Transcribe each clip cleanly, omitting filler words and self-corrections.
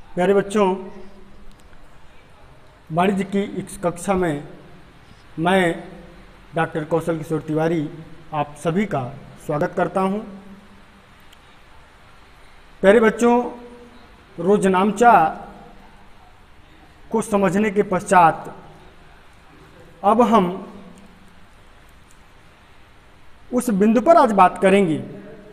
प्यारे बच्चों, वाणिज्य की इस कक्षा में मैं डॉक्टर कौशल किशोर तिवारी आप सभी का स्वागत करता हूं। प्यारे बच्चों, रोजनामचा को समझने के पश्चात अब हम उस बिंदु पर आज बात करेंगे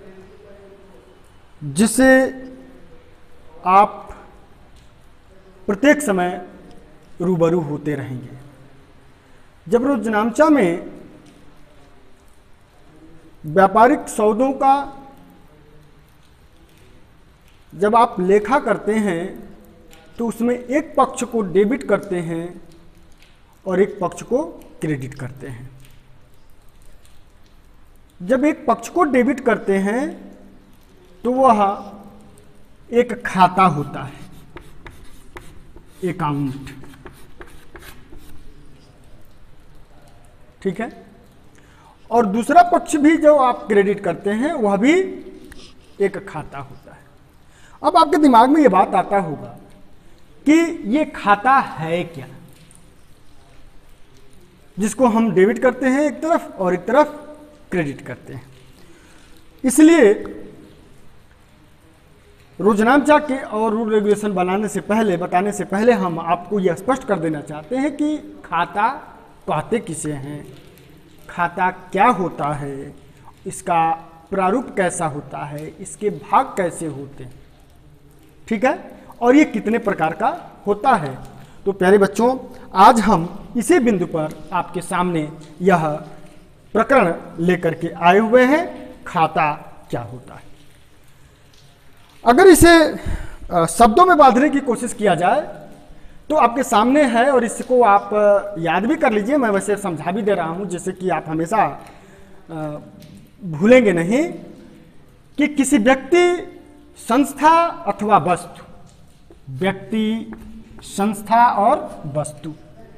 जिसे आप प्रत्येक समय रूबरू होते रहेंगे। जब रोजनामचा में व्यापारिक सौदों का जब आप लेखा करते हैं तो उसमें एक पक्ष को डेबिट करते हैं और एक पक्ष को क्रेडिट करते हैं। जब एक पक्ष को डेबिट करते हैं तो वह एक खाता होता है, अकाउंट, ठीक है। और दूसरा पक्ष भी जो आप क्रेडिट करते हैं वह भी एक खाता होता है। अब आपके दिमाग में यह बात आता होगा कि ये खाता है क्या, जिसको हम डेबिट करते हैं एक तरफ और एक तरफ क्रेडिट करते हैं। इसलिए रोजनामचा के और रूल रेगुलेशन बताने से पहले हम आपको यह स्पष्ट कर देना चाहते हैं कि खाता कहते किसे हैं, खाता क्या होता है, इसका प्रारूप कैसा होता है, इसके भाग कैसे होते हैं, ठीक है, और ये कितने प्रकार का होता है। तो प्यारे बच्चों, आज हम इसी बिंदु पर आपके सामने यह प्रकरण लेकर के आए हुए हैं, खाता क्या होता है। अगर इसे शब्दों में बांधने की कोशिश किया जाए तो आपके सामने है और इसको आप याद भी कर लीजिए। मैं वैसे समझा भी दे रहा हूं जिससे कि आप हमेशा भूलेंगे नहीं कि किसी व्यक्ति, संस्था अथवा वस्तु, व्यक्ति, संस्था और वस्तु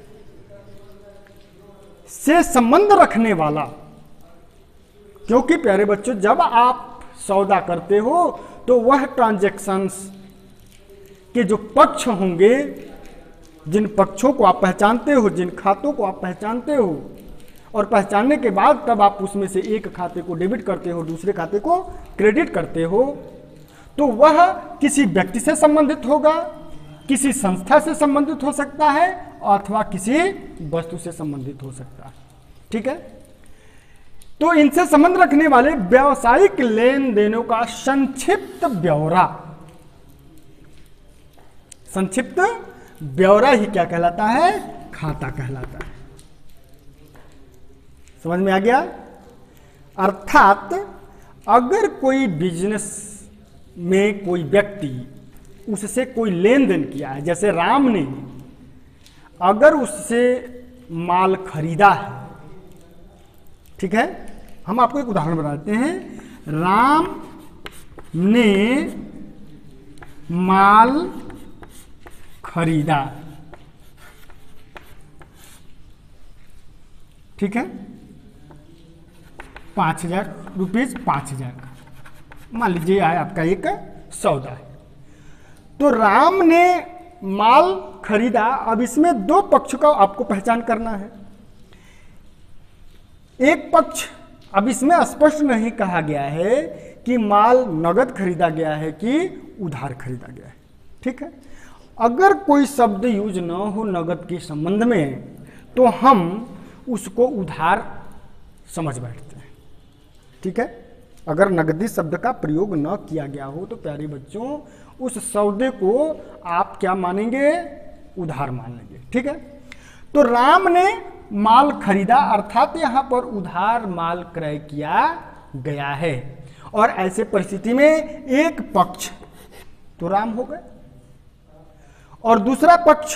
से संबंध रखने वाला, क्योंकि प्यारे बच्चों जब आप सौदा करते हो तो वह ट्रांजैक्शंस के जो पक्ष होंगे, जिन पक्षों को आप पहचानते हो, जिन खातों को आप पहचानते हो, और पहचानने के बाद तब आप उसमें से एक खाते को डेबिट करते हो, दूसरे खाते को क्रेडिट करते हो, तो वह किसी व्यक्ति से संबंधित होगा, किसी संस्था से संबंधित हो सकता है अथवा किसी वस्तु से संबंधित हो सकता है, ठीक है। तो इनसे संबंध रखने वाले व्यावसायिक लेन देनों का संक्षिप्त ब्यौरा ही क्या कहलाता है? खाता कहलाता है। समझ में आ गया? अर्थात अगर कोई बिजनेस में कोई व्यक्ति उससे कोई लेन देन किया है, जैसे राम ने अगर उससे माल खरीदा है, ठीक है, हम आपको एक उदाहरण बताते हैं। राम ने माल खरीदा, ठीक है, 5,000 रुपीज, 5,000 का मान लीजिए है आपका एक सौदा है। तो राम ने माल खरीदा। अब इसमें दो पक्ष का आपको पहचान करना है। एक पक्ष, अब इसमें स्पष्ट नहीं कहा गया है कि माल नगद खरीदा गया है कि उधार खरीदा गया है, ठीक है। अगर कोई शब्द यूज न हो नगद के संबंध में तो हम उसको उधार समझ बैठते हैं, ठीक है। अगर नगदी शब्द का प्रयोग न किया गया हो तो प्यारे बच्चों उस सौदे को आप क्या मानेंगे? उधार मान लेंगे, ठीक है। तो राम ने माल खरीदा, अर्थात यहां पर उधार माल क्रय किया गया है, और ऐसे परिस्थिति में एक पक्ष तो राम हो गए और दूसरा पक्ष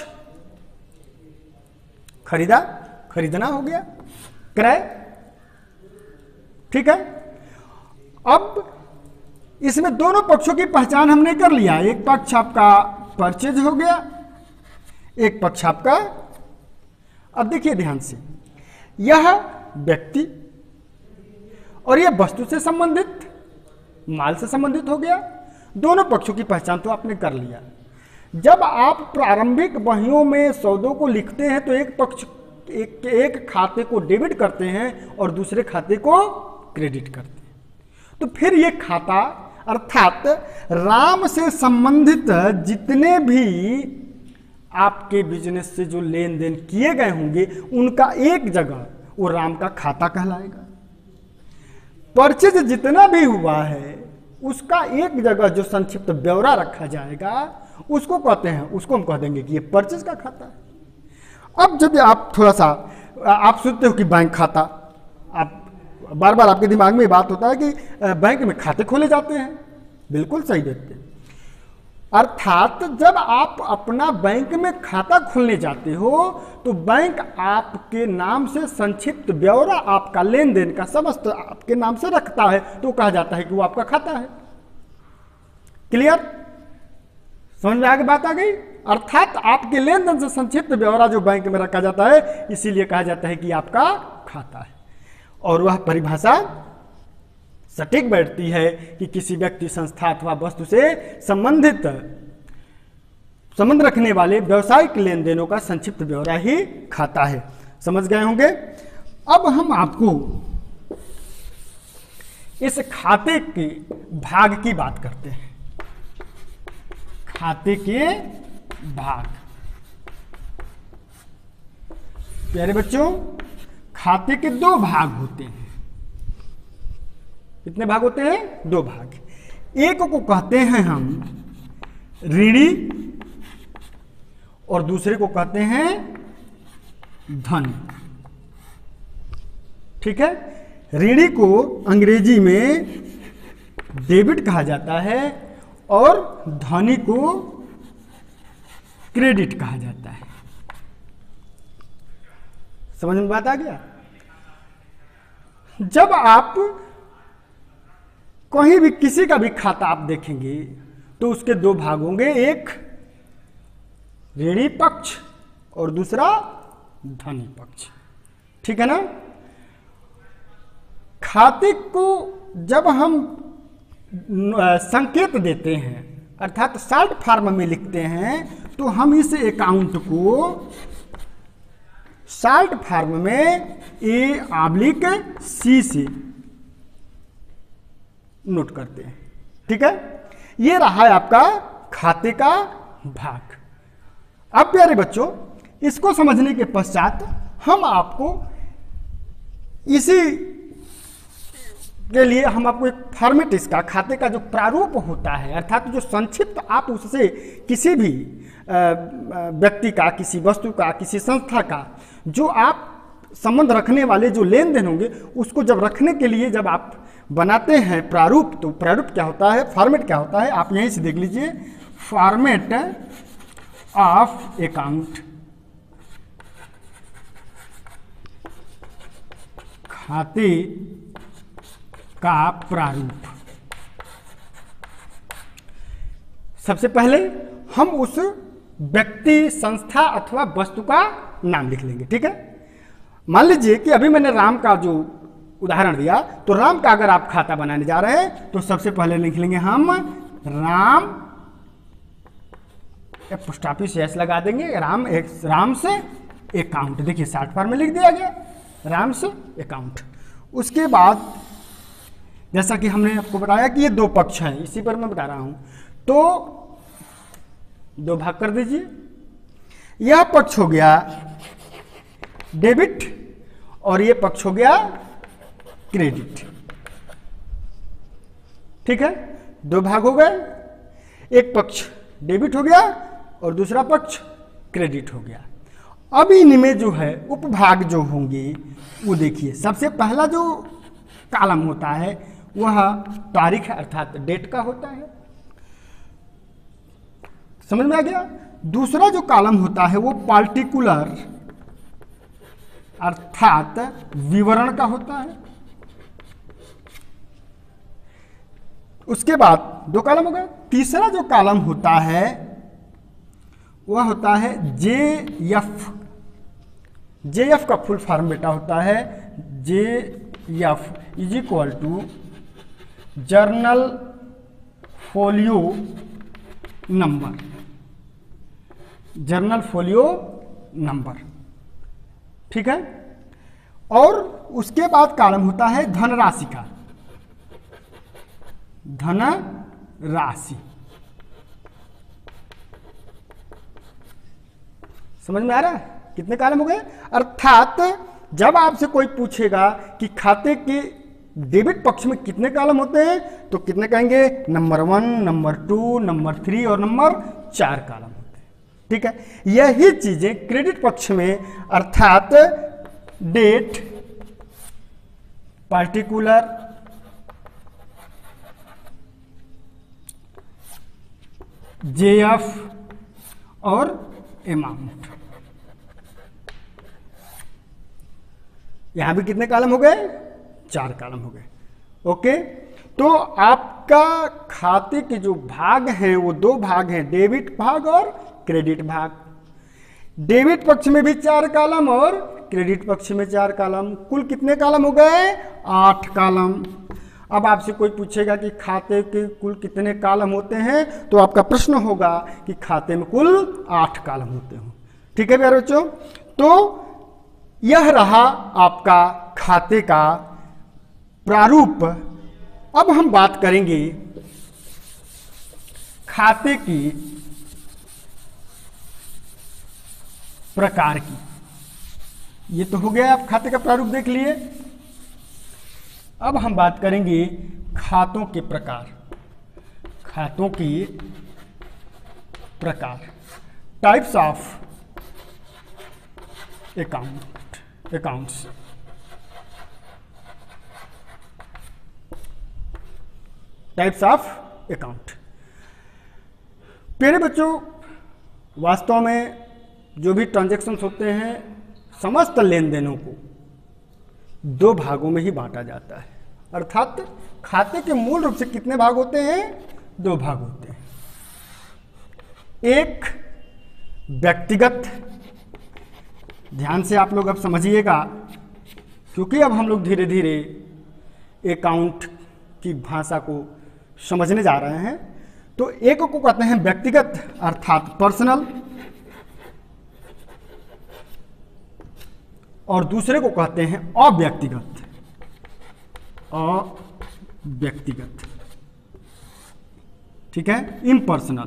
खरीदना हो गया, क्रय, ठीक है। अब इसमें दोनों पक्षों की पहचान हमने कर लिया। एक पक्ष आपका परचेज हो गया, एक पक्ष आपका, अब देखिए ध्यान से, यह व्यक्ति और यह वस्तु से संबंधित, माल से संबंधित हो गया। दोनों पक्षों की पहचान तो आपने कर लिया। जब आप प्रारंभिक बहियों में सौदों को लिखते हैं तो एक पक्ष एक खाते को डेबिट करते हैं और दूसरे खाते को क्रेडिट करते हैं। तो फिर ये खाता अर्थात राम से संबंधित जितने भी आपके बिजनेस से जो लेन देन किए गए होंगे उनका एक जगह वो राम का खाता कहलाएगा। परचेज जितना भी हुआ है उसका एक जगह जो संक्षिप्त ब्यौरा रखा जाएगा उसको कहते हैं, उसको हम कह देंगे कि ये परचेज का खाता है। अब जब आप थोड़ा सा आप सोचते हो कि बैंक खाता, आप बार बार आपके दिमाग में ये बात होता है कि बैंक में खाते खोले जाते हैं, बिल्कुल सही देखते हैं। अर्थात जब आप अपना बैंक में खाता खोलने जाते हो तो बैंक आपके नाम से संक्षिप्त ब्यौरा आपका लेन देन का समस्त आपके नाम से रखता है, तो कहा जाता है कि वो आपका खाता है। क्लियर? समझ में आगे बात आ गई? अर्थात आपके लेन देन से संक्षिप्त ब्यौरा जो बैंक में रखा जाता है इसीलिए कहा जाता है कि आपका खाता है। और वह परिभाषा सटीक बैठती है कि किसी व्यक्ति, संस्था अथवा वस्तु से संबंध रखने वाले व्यवसायिक लेन देनों का संक्षिप्त ब्यौरा ही खाता है। समझ गए होंगे? अब हम आपको इस खाते के भाग की बात करते हैं। खाते के भाग, प्यारे बच्चों, खाते के दो भाग होते हैं। कितने भाग होते हैं? दो भाग। एक को कहते हैं हम ऋणी और दूसरे को कहते हैं धन। ठीक है? ऋणी को अंग्रेजी में डेबिट कहा जाता है और धनी को क्रेडिट कहा जाता है। समझ में बात आ गया? जब आप कहीं भी किसी का भी खाता आप देखेंगे तो उसके दो भाग होंगे, एक ऋणी पक्ष और दूसरा धनी पक्ष। ठीक है ना? खाते को जब हम संकेत देते हैं अर्थात शॉर्ट फॉर्म में लिखते हैं तो हम इस अकाउंट को शॉर्ट फॉर्म में A/C से नोट करते हैं। ठीक है? ये रहा है आपका खाते का भाग। अब प्यारे बच्चों, इसको समझने के पश्चात हम आपको इसी के लिए हम आपको एक फॉर्मेट, इसका खाते का जो प्रारूप होता है अर्थात जो संक्षिप्त आप उससे किसी भी व्यक्ति का, किसी वस्तु का, किसी संस्था का जो आप संबंध रखने वाले जो लेन देन होंगे उसको जब रखने के लिए जब आप बनाते हैं प्रारूप, तो प्रारूप क्या होता है, फॉर्मेट क्या होता है, आप यहीं से देख लीजिए। फॉर्मेट ऑफ अकाउंट, खाते का प्रारूप। सबसे पहले हम उस व्यक्ति, संस्था अथवा वस्तु का नाम लिख लेंगे। ठीक है? मान लीजिए कि अभी मैंने राम का जो उदाहरण दिया, तो राम का अगर आप खाता बनाने जा रहे हैं तो सबसे पहले लिख लेंगे हम राम, पोस्ट ऑफिस एस लगा देंगे, राम से अकाउंट। देखिए शॉर्ट फॉर्म में लिख दिया गया, राम से अकाउंट। उसके बाद जैसा कि हमने आपको बताया कि ये दो पक्ष हैं, इसी पर मैं बता रहा हूं, तो दो भाग कर दीजिए। यह पक्ष हो गया डेबिट और ये पक्ष हो गया क्रेडिट। ठीक है? दो भाग हो गए, एक पक्ष डेबिट हो गया और दूसरा पक्ष क्रेडिट हो गया। अब इनमें जो है उपभाग जो होंगे वो देखिए, सबसे पहला जो कॉलम होता है वह तारीख अर्थात डेट का होता है। समझ में आ गया? दूसरा जो कॉलम होता है वो पार्टिकुलर अर्थात विवरण का होता है। उसके बाद दो कॉलम हो गए। तीसरा जो कॉलम होता है वह होता है JF। JF का फुल फॉर्म बेटा होता है JF is equal to journal folio number. Journal folio number, ठीक है। और उसके बाद कॉलम होता है धनराशि का, धनराशि। समझ में आ रहा है? कितने कॉलम हो गए? अर्थात जब आपसे कोई पूछेगा कि खाते के डेबिट पक्ष में कितने कॉलम होते हैं तो कितने कहेंगे? नंबर 1, नंबर 2, नंबर 3 और नंबर 4 कॉलम होते हैं, ठीक है। यही चीजें क्रेडिट पक्ष में, अर्थात डेट, पार्टिकुलर, जेएफ और अमाउंट, यहां भी कितने कॉलम हो गए? 4 कॉलम हो गए। ओके, तो आपका खाते के जो भाग हैं वो 2 भाग हैं, डेबिट भाग और क्रेडिट भाग। डेबिट पक्ष में भी 4 कॉलम और क्रेडिट पक्ष में 4 कॉलम, कुल कितने कॉलम हो गए? 8 कॉलम। अब आपसे कोई पूछेगा कि खाते के कुल कितने कॉलम होते हैं तो आपका प्रश्न होगा कि खाते में कुल 8 कॉलम होते हो, ठीक है प्यारे बच्चों। तो यह रहा आपका खाते का प्रारूप। अब हम बात करेंगे खाते की प्रकार की। ये तो हो गया, आप खाते का प्रारूप देख लिए। अब हम बात करेंगे खातों के प्रकार, खातों की प्रकार, types of accounts. Types of account. प्यारे बच्चों, वास्तव में जो भी ट्रांजैक्शंस होते हैं, समस्त लेन देनों को 2 भागों में ही बांटा जाता है। अर्थात खाते के मूल रूप से कितने भाग होते हैं? 2 भाग होते हैं। एक व्यक्तिगत, ध्यान से आप लोग अब समझिएगा, क्योंकि अब हम लोग धीरे धीरे अकाउंट की भाषा को समझने जा रहे हैं। तो एक को कहते हैं व्यक्तिगत, अर्थात पर्सनल, और दूसरे को कहते हैं अव्यक्तिगत, अव्यक्तिगत, ठीक है, इम्पर्सनल।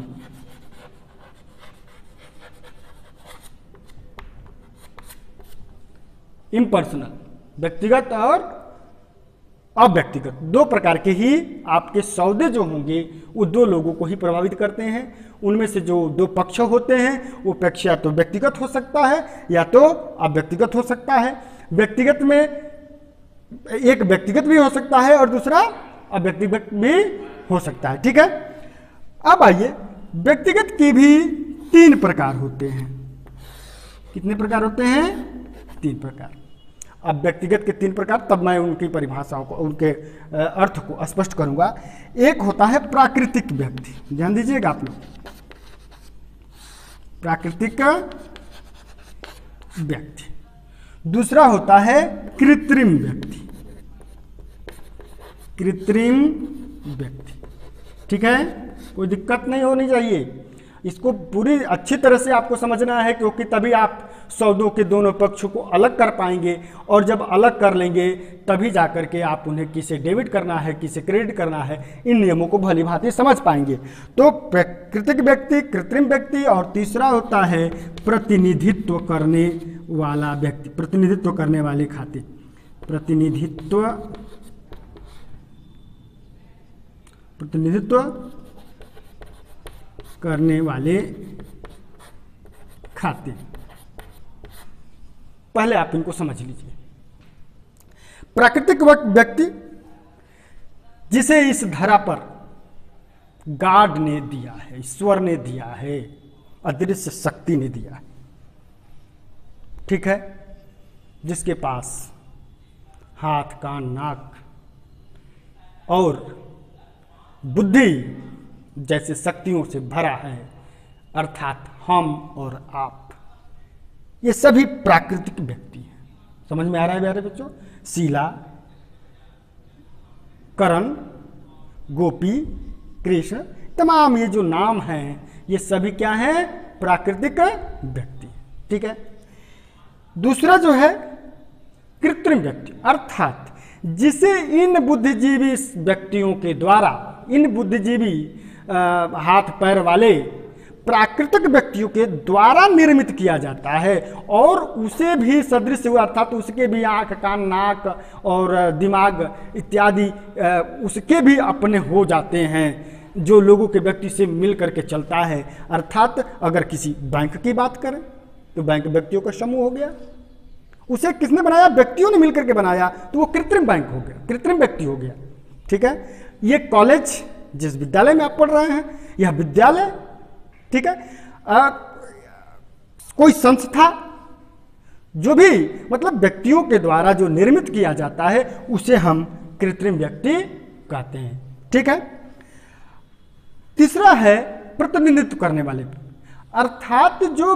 इम्पर्सनल, व्यक्तिगत और अव्यक्तिगत, 2 प्रकार के ही आपके सौदे जो होंगे वो 2 लोगों को ही प्रभावित करते हैं। उनमें से जो 2 पक्ष होते हैं वो पक्ष या तो व्यक्तिगत हो सकता है या तो अव्यक्तिगत हो सकता है। व्यक्तिगत में एक व्यक्तिगत भी हो सकता है और दूसरा अव्यक्तिगत भी हो सकता है, ठीक है। अब आइए, व्यक्तिगत के भी 3 प्रकार होते हैं। कितने प्रकार होते हैं? 3 प्रकार। अब व्यक्तिगत के 3 प्रकार, तब मैं उनकी परिभाषाओं को, उनके अर्थ को स्पष्ट करूंगा। एक होता है प्राकृतिक व्यक्ति, ध्यान दीजिएगा आप लोग, प्राकृतिक व्यक्ति। दूसरा होता है कृत्रिम व्यक्ति, कृत्रिम व्यक्ति, ठीक है, कोई दिक्कत नहीं होनी चाहिए। इसको पूरी अच्छी तरह से आपको समझना है, क्योंकि तभी आप सौदों के दोनों पक्षों को अलग कर पाएंगे, और जब अलग कर लेंगे तभी जाकर के आप उन्हें किसे डेबिट करना है, किसे क्रेडिट करना है, इन नियमों को भली भांति समझ पाएंगे। तो प्राकृतिक व्यक्ति, कृत्रिम व्यक्ति, और तीसरा होता है प्रतिनिधित्व करने वाला व्यक्ति, प्रतिनिधित्व करने वाले खाते, प्रतिनिधित्व करने वाले खाते। पहले आप इनको समझ लीजिए। प्राकृतिक व्यक्ति, जिसे इस धरा पर गॉड ने दिया है, ईश्वर ने दिया है, अदृश्य शक्ति ने दिया है, ठीक है, जिसके पास हाथ, कान, नाक और बुद्धि जैसे शक्तियों से भरा है, अर्थात हम और आप, ये सभी प्राकृतिक व्यक्ति हैं। समझ में आ रहा है प्यारे बच्चों? शीला, करण, गोपी, कृष्ण, तमाम ये जो नाम हैं, ये सभी क्या हैं? प्राकृतिक व्यक्ति। ठीक है। दूसरा जो है कृत्रिम व्यक्ति, अर्थात जिसे इन बुद्धिजीवी व्यक्तियों के द्वारा, इन बुद्धिजीवी हाथ पैर वाले प्राकृतिक व्यक्तियों के द्वारा निर्मित किया जाता है और उसे भी सदृश हुआ, अर्थात उसके भी आँख कान नाक और दिमाग इत्यादि उसके भी अपने हो जाते हैं, जो लोगों के व्यक्ति से मिल करके चलता है। अर्थात अगर किसी बैंक की बात करें तो बैंक व्यक्तियों का समूह हो गया, उसे किसने बनाया? व्यक्तियों ने मिलकर के बनाया, तो वो कृत्रिम बैंक हो गया, कृत्रिम व्यक्ति हो गया। ठीक है। ये कॉलेज, जिस विद्यालय में आप पढ़ रहे हैं, यह विद्यालय, ठीक है, कोई संस्था, जो भी मतलब व्यक्तियों के द्वारा जो निर्मित किया जाता है उसे हम कृत्रिम व्यक्ति कहते हैं। ठीक है। तीसरा है प्रतिनिधित्व करने वाले, अर्थात जो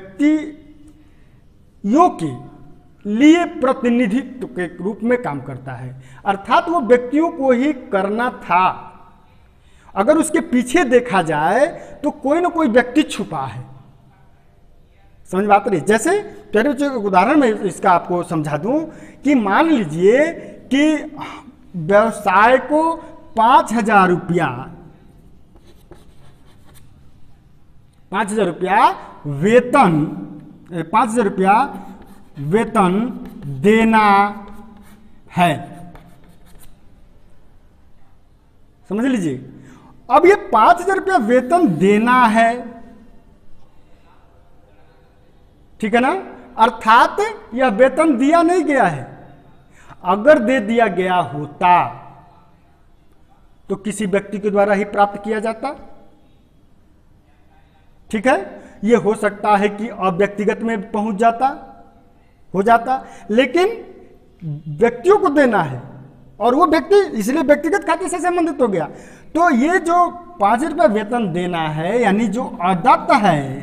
व्यक्तियों के लिए प्रतिनिधित्व के रूप में काम करता है, अर्थात वो व्यक्तियों को ही करना था। अगर उसके पीछे देखा जाए तो कोई ना कोई व्यक्ति छुपा है। समझ बात रही? जैसे पहले एक उदाहरण में इसका आपको समझा दूं कि मान लीजिए कि व्यवसाय को 5,000 रुपया वेतन 5,000 रुपया वेतन देना है। समझ लीजिए, अब ये 5,000 रुपया वेतन देना है, ठीक है ना, अर्थात यह वेतन दिया नहीं गया है। अगर दे दिया गया होता तो किसी व्यक्ति के द्वारा ही प्राप्त किया जाता। ठीक है। यह हो सकता है कि अव्यक्तिगत में पहुंच जाता, हो जाता, लेकिन व्यक्तियों को देना है और वो व्यक्ति इसलिए व्यक्तिगत खाते से संबंधित हो गया। तो ये जो 5,000 रुपया वेतन देना है, यानी जो अदत्त है,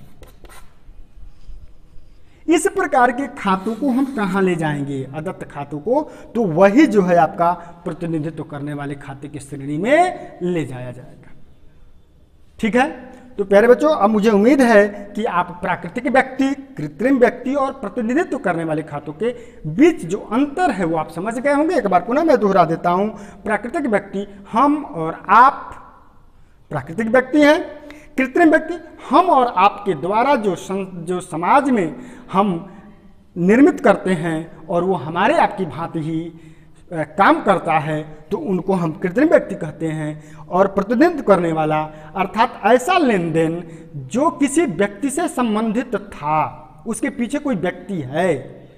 इस प्रकार के खातों को हम कहां ले जाएंगे? अदत्त खातों को, तो वही जो है आपका प्रतिनिधित्व करने वाले खाते की श्रेणी में ले जाया जाएगा। ठीक है। तो प्यारे बच्चों, अब मुझे उम्मीद है कि आप प्राकृतिक व्यक्ति, कृत्रिम व्यक्ति और प्रतिनिधित्व करने वाले खातों के बीच जो अंतर है वो आप समझ गए होंगे। एक बार पुनः मैं दोहरा देता हूं। प्राकृतिक व्यक्ति हम और आप प्राकृतिक व्यक्ति हैं। कृत्रिम व्यक्ति हम और आपके द्वारा जो समाज में हम निर्मित करते हैं और वो हमारे आपकी भांति ही काम करता है, तो उनको हम कृत्रिम व्यक्ति कहते हैं। और प्रतिनिधित्व करने वाला अर्थात ऐसा लेन देन जो किसी व्यक्ति से संबंधित था, उसके पीछे कोई व्यक्ति है,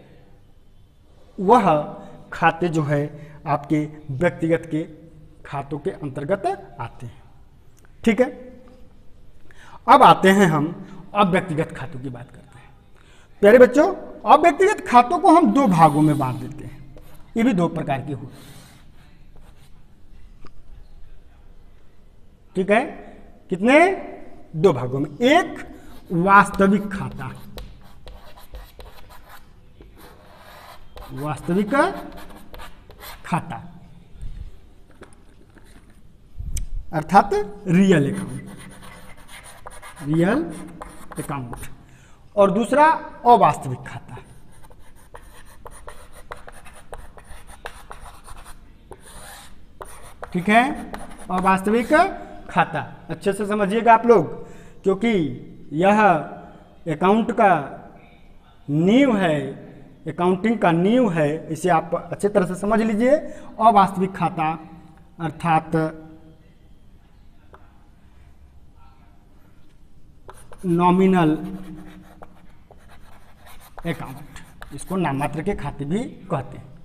वह खाते जो है आपके व्यक्तिगत के खातों के अंतर्गत आते हैं। ठीक है। अब आते हैं हम अव्यक्तिगत खातों की बात करते हैं। प्यारे बच्चों, अव्यक्तिगत खातों को हम दो भागों में बांट देते हैं। ये भी दो प्रकार के होते हैं। ठीक है। कितने? दो भागों में। एक वास्तविक खाता, वास्तविक खाता अर्थात रियल अकाउंट, रियल अकाउंट, और दूसरा अवास्तविक खाता। ठीक है। अवास्तविक खाता अच्छे से समझिएगा आप लोग, क्योंकि यह अकाउंट का नींव है, अकाउंटिंग का नींव है, इसे आप अच्छे तरह से समझ लीजिए। अवास्तविक खाता अर्थात नॉमिनल अकाउंट, इसको नाममात्र के खाते भी कहते हैं।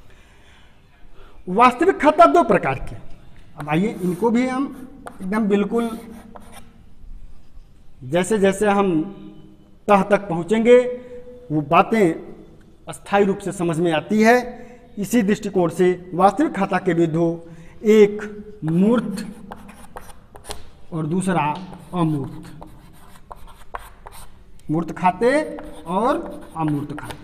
वास्तविक खाता दो प्रकार के। अब आइए इनको भी हम एकदम बिल्कुल जैसे जैसे हम तह तक पहुंचेंगे वो बातें स्थायी रूप से समझ में आती है। इसी दृष्टिकोण से वास्तविक खाता के भी दो, एक मूर्त और दूसरा अमूर्त। मूर्त खाते और अमूर्त खाते।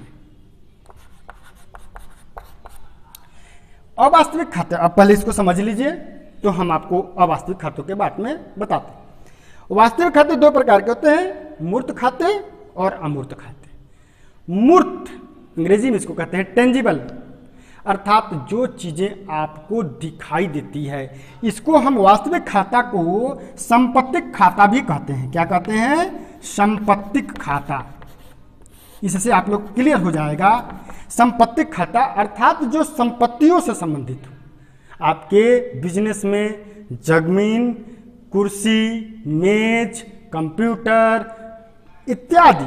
अवास्तविक खाते, अब पहले इसको समझ लीजिए तो हम आपको अवास्तविक खातों के बारे में बताते हैं। वास्तविक खाते दो प्रकार के होते हैं, मूर्त खाते और अमूर्त खाते। मूर्त अंग्रेजी में इसको कहते हैं टेंजिबल, अर्थात जो चीजें आपको दिखाई देती है, इसको हम वास्तविक खाता को संपत्तिक खाता भी कहते हैं। क्या कहते हैं? संपत्तिक खाता। इससे आप लोग क्लियर हो जाएगा। संपत्तिक खाता अर्थात जो संपत्तियों से संबंधित हो। आपके बिजनेस में जमीन, कुर्सी, मेज, कंप्यूटर इत्यादि,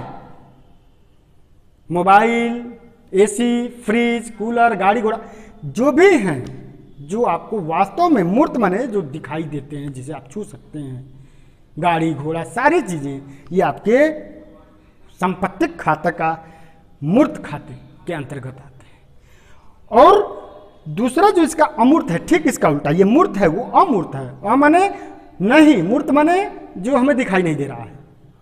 मोबाइल, एसी, फ्रिज, कूलर, गाड़ी घोड़ा जो भी हैं, जो आपको वास्तव में मूर्त माने जो दिखाई देते हैं, जिसे आप छू सकते हैं, गाड़ी घोड़ा सारी चीजें, ये आपके संपत्तिक खाता का मूर्त खाते के अंतर्गत आते हैं। और दूसरा जो इसका अमूर्त है, ठीक इसका उल्टा, ये मूर्त है वो अमूर्त है। माने नहीं, मूर्त माने जो हमें दिखाई नहीं दे रहा है,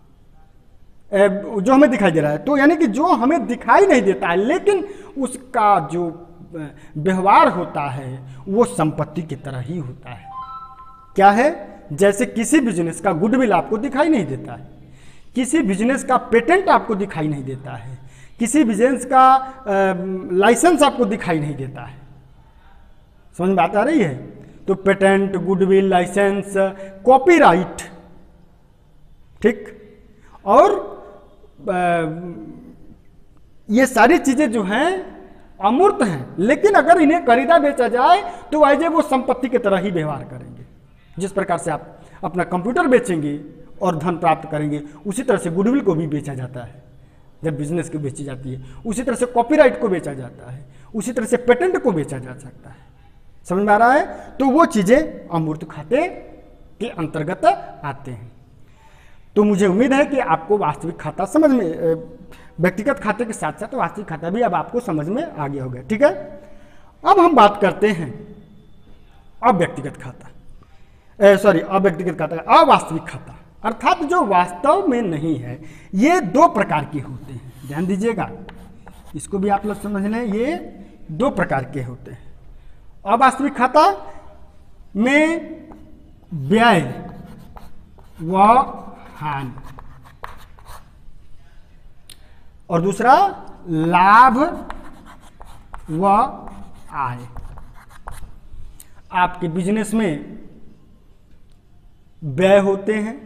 जो हमें दिखाई दे रहा है, तो यानी कि जो हमें दिखाई नहीं देता है लेकिन उसका जो व्यवहार होता है वो संपत्ति की तरह ही होता है। क्या है? जैसे किसी बिजनेस का गुडविल आपको दिखाई नहीं देता है, किसी बिजनेस का पेटेंट आपको दिखाई नहीं देता है, किसी बिजनेस का लाइसेंस आपको दिखाई नहीं देता है। समझ में बात आ रही है? तो पेटेंट, गुडविल, लाइसेंस, कॉपीराइट, ठीक, और ये सारी चीजें जो हैं अमूर्त हैं, लेकिन अगर इन्हें खरीदा बेचा जाए तो ऐसे वो संपत्ति की तरह ही व्यवहार करेंगे। जिस प्रकार से आप अपना कंप्यूटर बेचेंगे और धन प्राप्त करेंगे, उसी तरह से गुडविल को भी बेचा जाता है जब बिजनेस को बेची जाती है, उसी तरह से कॉपीराइट को बेचा जाता है, उसी तरह से पेटेंट को बेचा जा सकता है। समझ में आ रहा है? तो वो चीजें अमूर्त खाते के अंतर्गत आते हैं। तो मुझे उम्मीद है कि आपको वास्तविक खाता समझ में, व्यक्तिगत खाते के साथ साथ वास्तविक खाता भी अब आपको समझ में आ गया होगा। ठीक है, अब हम बात करते हैं अव्यक्तिगत खाता, अव्यक्तिगत खाता, अवास्तविक खाता, अर्थात जो वास्तव में नहीं है। ये दो प्रकार के होते हैं, ध्यान दीजिएगा, इसको भी आप लोग समझ लें। ये दो प्रकार के होते हैं। अवास्तविक खाता में व्यय व हानि, और दूसरा लाभ व आय। आपके बिजनेस में व्यय होते हैं,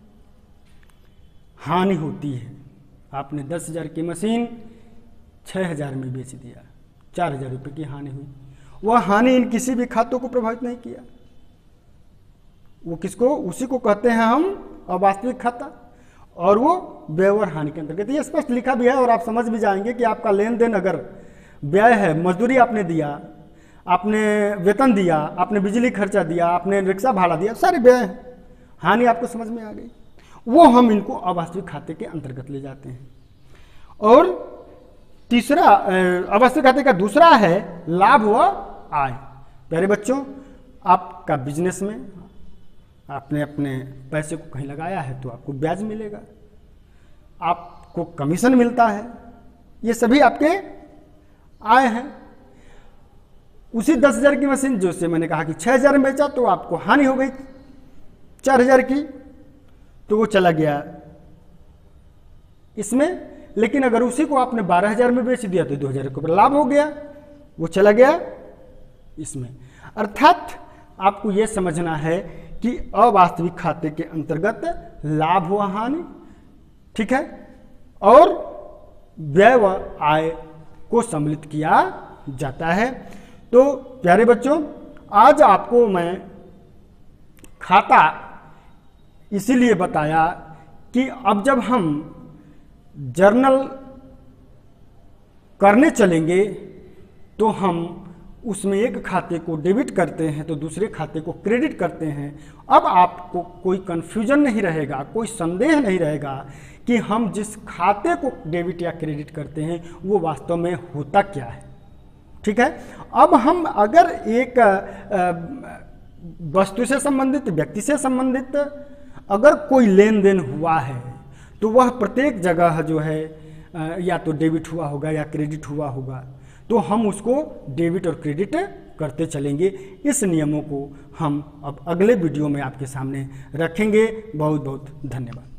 हानि होती है। आपने 10,000 की मशीन 6,000 में बेच दिया, 4,000 रुपये की हानि हुई। वह हानि इन किसी भी खातों को प्रभावित नहीं किया। वो किसको? उसी को कहते हैं हम अवास्तविक खाता, और वो व्यय और हानि के अंतर्गत। ये स्पष्ट लिखा भी है और आप समझ भी जाएंगे कि आपका लेन देन अगर व्यय है, मजदूरी आपने दिया, आपने वेतन दिया, आपने बिजली खर्चा दिया, आपने रिक्शा भाड़ा दिया, सारे व्यय हैं, हानि आपको समझ में आ गई, वो हम इनको अवास्तविक खाते के अंतर्गत ले जाते हैं। और तीसरा अवास्तविक खाते का दूसरा है लाभ व आय। प्यारे बच्चों, आपका बिजनेस में आपने अपने पैसे को कहीं लगाया है तो आपको ब्याज मिलेगा, आपको कमीशन मिलता है, ये सभी आपके आय हैं। उसी 10,000 की मशीन जो से मैंने कहा कि 6,000 में बेचा तो आपको हानि हो गई 4,000 की, तो वो चला गया इसमें। लेकिन अगर उसी को आपने 12,000 में बेच दिया तो 2,000 के ऊपर लाभ हो गया, वो चला गया इसमें। अर्थात आपको यह समझना है कि अवास्तविक खाते के अंतर्गत लाभ व हानि, ठीक है, और व्यय व आय को सम्मिलित किया जाता है। तो प्यारे बच्चों, आज आपको मैं खाता इसीलिए बताया कि अब जब हम जर्नल करने चलेंगे तो हम उसमें एक खाते को डेबिट करते हैं तो दूसरे खाते को क्रेडिट करते हैं। अब आपको कोई कन्फ्यूजन नहीं रहेगा, कोई संदेह नहीं रहेगा कि हम जिस खाते को डेबिट या क्रेडिट करते हैं वो वास्तव में होता क्या है। ठीक है, अब हम अगर एक वस्तु से संबंधित, व्यक्ति से संबंधित अगर कोई लेन देन हुआ है तो वह प्रत्येक जगह जो है या तो डेबिट हुआ होगा या क्रेडिट हुआ होगा, तो हम उसको डेबिट और क्रेडिट करते चलेंगे। इस नियमों को हम अब अगले वीडियो में आपके सामने रखेंगे। बहुत बहुत धन्यवाद।